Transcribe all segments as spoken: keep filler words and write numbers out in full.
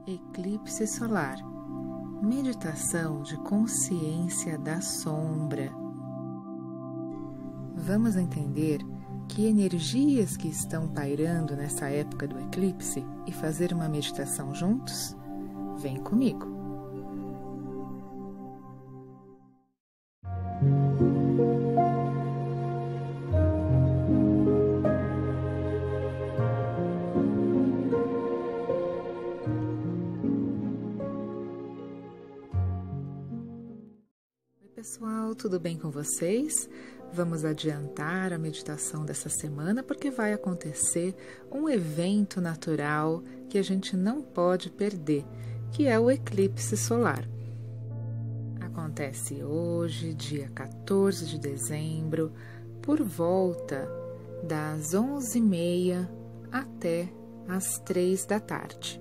Eclipse solar, meditação de consciência da sombra. Vamos entender que energias que estão pairando nessa época do eclipse e fazer uma meditação juntos? Vem comigo! Pessoal, tudo bem com vocês? Vamos adiantar a meditação dessa semana porque vai acontecer um evento natural que a gente não pode perder, que é o eclipse solar. Acontece hoje, dia quatorze de dezembro, por volta das onze e meia até as três da tarde.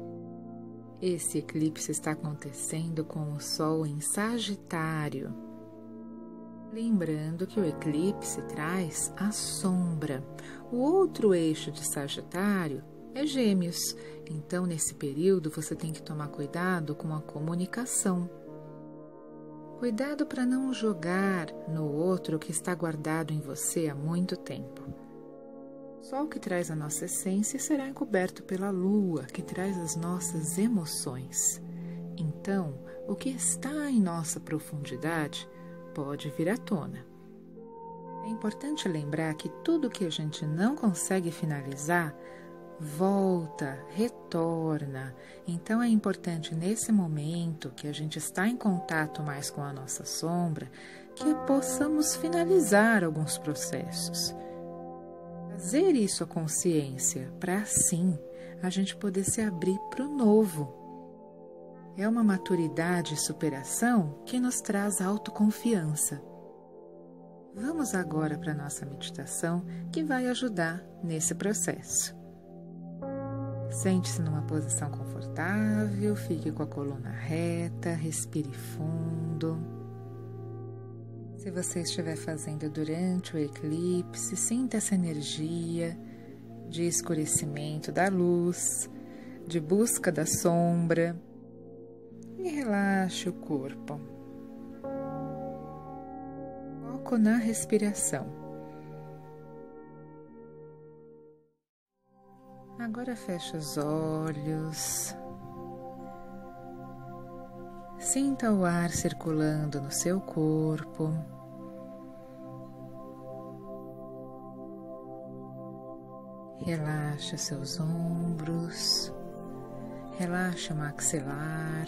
Esse eclipse está acontecendo com o Sol em Sagitário. Lembrando que o eclipse traz a sombra. O outro eixo de Sagitário é Gêmeos. Então, nesse período, você tem que tomar cuidado com a comunicação. Cuidado para não jogar no outro o que está guardado em você há muito tempo. O Sol que traz a nossa essência será encoberto pela Lua, que traz as nossas emoções. Então, o que está em nossa profundidade pode vir à tona. É importante lembrar que tudo que a gente não consegue finalizar, volta, retorna. Então, é importante nesse momento que a gente está em contato mais com a nossa sombra, que possamos finalizar alguns processos. Fazer isso à consciência, para assim a gente poder se abrir para o novo. É uma maturidade e superação que nos traz autoconfiança. Vamos agora para a nossa meditação que vai ajudar nesse processo. Sente-se numa posição confortável, fique com a coluna reta, respire fundo. Se você estiver fazendo durante o eclipse, sinta essa energia de escurecimento da luz, de busca da sombra, e relaxe o corpo. Foco na respiração. Agora feche os olhos. Sinta o ar circulando no seu corpo. Relaxe seus ombros, relaxe o maxilar.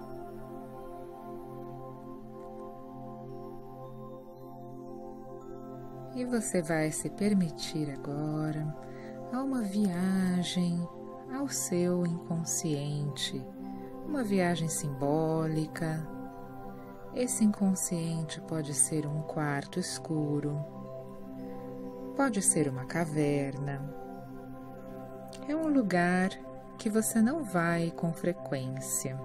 E você vai se permitir agora a uma viagem ao seu inconsciente, uma viagem simbólica. Esse inconsciente pode ser um quarto escuro, pode ser uma caverna. É um lugar que você não vai com frequência.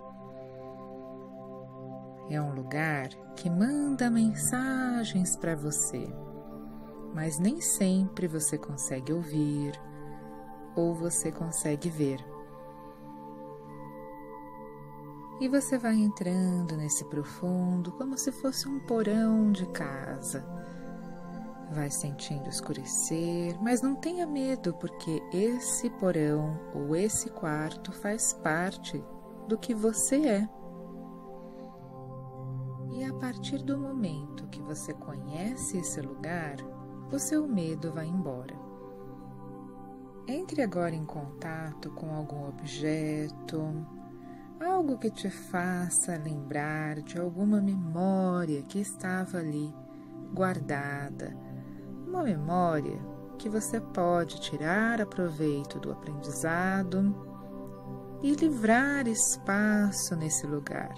É um lugar que manda mensagens para você, mas nem sempre você consegue ouvir ou você consegue ver. E você vai entrando nesse profundo como se fosse um porão de casa. Vai sentindo escurecer, mas não tenha medo, porque esse porão ou esse quarto faz parte do que você é. E a partir do momento que você conhece esse lugar, o seu medo vai embora. Entre agora em contato com algum objeto, algo que te faça lembrar de alguma memória que estava ali guardada. Uma memória que você pode tirar aproveito do aprendizado e livrar espaço nesse lugar.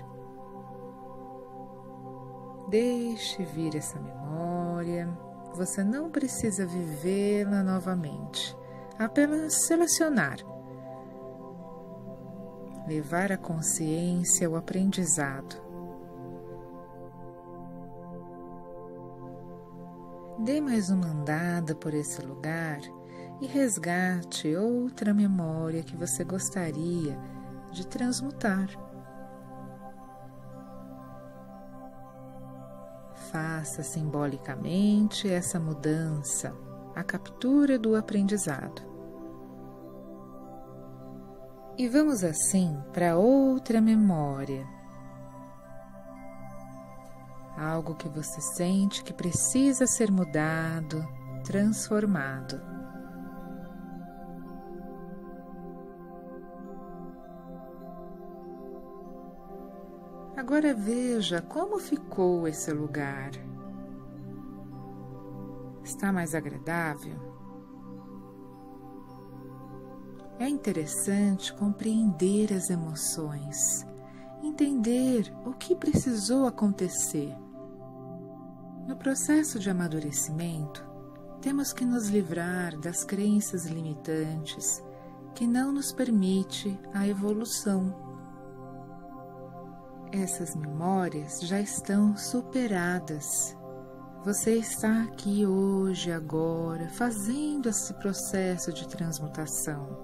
Deixe vir essa memória, você não precisa vivê-la novamente, apenas selecionar. Levar a consciência ao aprendizado. Dê mais uma andada por esse lugar e resgate outra memória que você gostaria de transmutar. Faça simbolicamente essa mudança, a captura do aprendizado. E vamos assim para outra memória. Algo que você sente que precisa ser mudado, transformado. Agora veja como ficou esse lugar. Está mais agradável? É interessante compreender as emoções, entender o que precisou acontecer. No processo de amadurecimento, temos que nos livrar das crenças limitantes que não nos permite a evolução. Essas memórias já estão superadas. Você está aqui hoje, agora, fazendo esse processo de transmutação.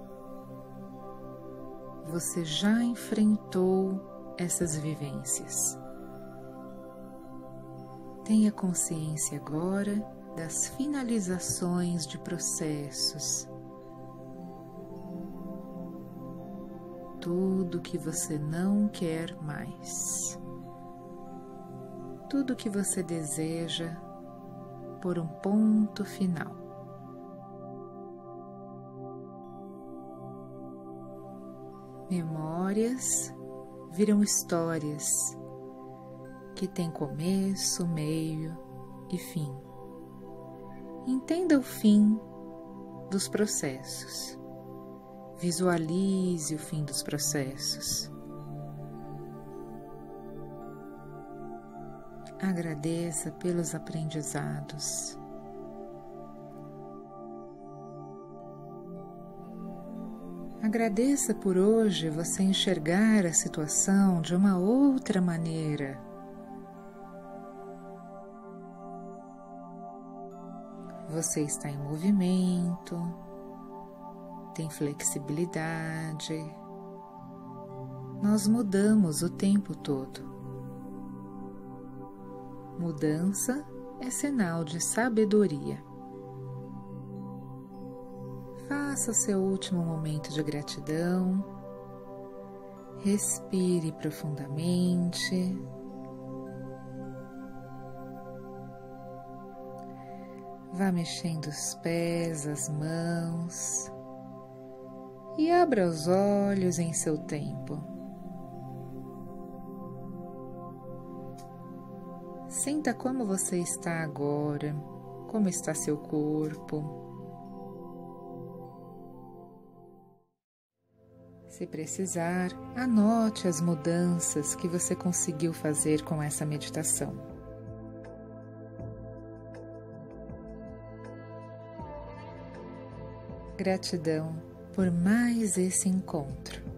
Você já enfrentou essas vivências. Tenha consciência agora das finalizações de processos. Tudo que você não quer mais. Tudo que você deseja por um ponto final. Memórias viram histórias que têm começo, meio e fim. Entenda o fim dos processos. Visualize o fim dos processos. Agradeça pelos aprendizados. Agradeça por hoje você enxergar a situação de uma outra maneira. Você está em movimento, tem flexibilidade. Nós mudamos o tempo todo. Mudança é sinal de sabedoria. Faça seu último momento de gratidão. Respire profundamente. Vá mexendo os pés, as mãos. E abra os olhos em seu tempo. Sinta como você está agora, como está seu corpo. Se precisar, anote as mudanças que você conseguiu fazer com essa meditação. Gratidão por mais esse encontro.